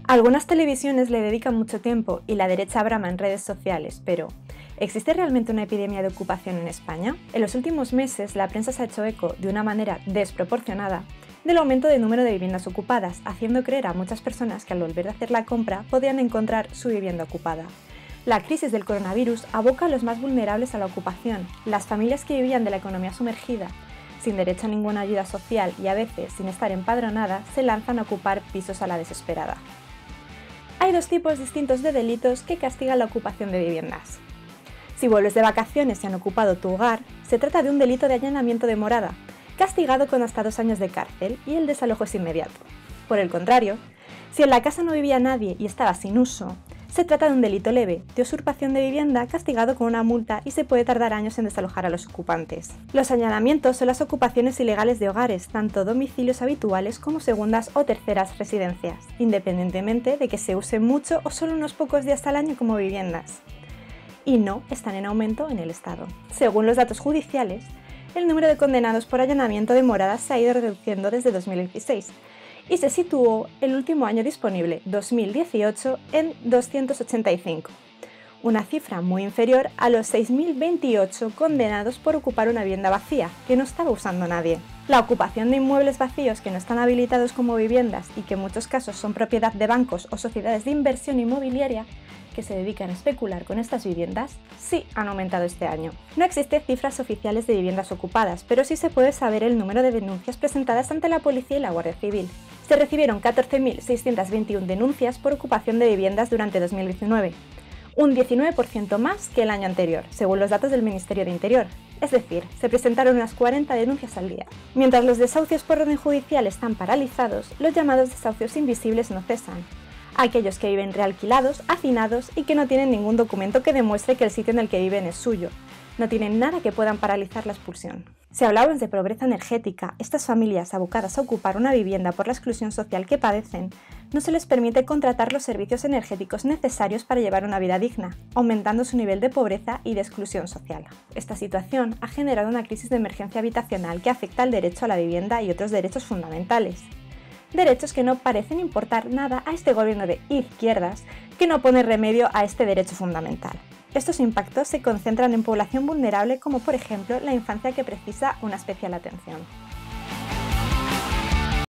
Algunas televisiones le dedican mucho tiempo y la derecha brama en redes sociales, pero ¿existe realmente una epidemia de ocupación en España? En los últimos meses, la prensa se ha hecho eco, de una manera desproporcionada, del aumento del número de viviendas ocupadas, haciendo creer a muchas personas que al volver a hacer la compra podían encontrar su vivienda ocupada. La crisis del coronavirus aboca a los más vulnerables a la ocupación, las familias que vivían de la economía sumergida, sin derecho a ninguna ayuda social y a veces sin estar empadronadas, se lanzan a ocupar pisos a la desesperada. Hay dos tipos distintos de delitos que castigan la ocupación de viviendas. Si vuelves de vacaciones y han ocupado tu hogar, se trata de un delito de allanamiento de morada, castigado con hasta 2 años de cárcel y el desalojo es inmediato. Por el contrario, si en la casa no vivía nadie y estaba sin uso, se trata de un delito leve, de usurpación de vivienda, castigado con una multa y se puede tardar años en desalojar a los ocupantes. Los allanamientos son las ocupaciones ilegales de hogares, tanto domicilios habituales como segundas o terceras residencias, independientemente de que se usen mucho o solo unos pocos días al año como viviendas. Y no están en aumento en el Estado. Según los datos judiciales, el número de condenados por allanamiento de moradas se ha ido reduciendo desde 2016, y se situó el último año disponible, 2018, en 285, una cifra muy inferior a los 6.028 condenados por ocupar una vivienda vacía, que no estaba usando nadie. La ocupación de inmuebles vacíos que no están habilitados como viviendas y que en muchos casos son propiedad de bancos o sociedades de inversión inmobiliaria que se dedican a especular con estas viviendas, sí han aumentado este año. No existen cifras oficiales de viviendas ocupadas, pero sí se puede saber el número de denuncias presentadas ante la policía y la Guardia Civil. Se recibieron 14.621 denuncias por ocupación de viviendas durante 2019, un 19% más que el año anterior, según los datos del Ministerio de Interior. Es decir, se presentaron unas 40 denuncias al día. Mientras los desahucios por orden judicial están paralizados, los llamados desahucios invisibles no cesan. Aquellos que viven realquilados, hacinados y que no tienen ningún documento que demuestre que el sitio en el que viven es suyo. No tienen nada que puedan paralizar la expulsión. Si hablamos de pobreza energética, estas familias abocadas a ocupar una vivienda por la exclusión social que padecen, no se les permite contratar los servicios energéticos necesarios para llevar una vida digna, aumentando su nivel de pobreza y de exclusión social. Esta situación ha generado una crisis de emergencia habitacional que afecta al derecho a la vivienda y otros derechos fundamentales. Derechos que no parecen importar nada a este gobierno de izquierdas que no pone remedio a este derecho fundamental. Estos impactos se concentran en población vulnerable como por ejemplo la infancia que precisa una especial atención.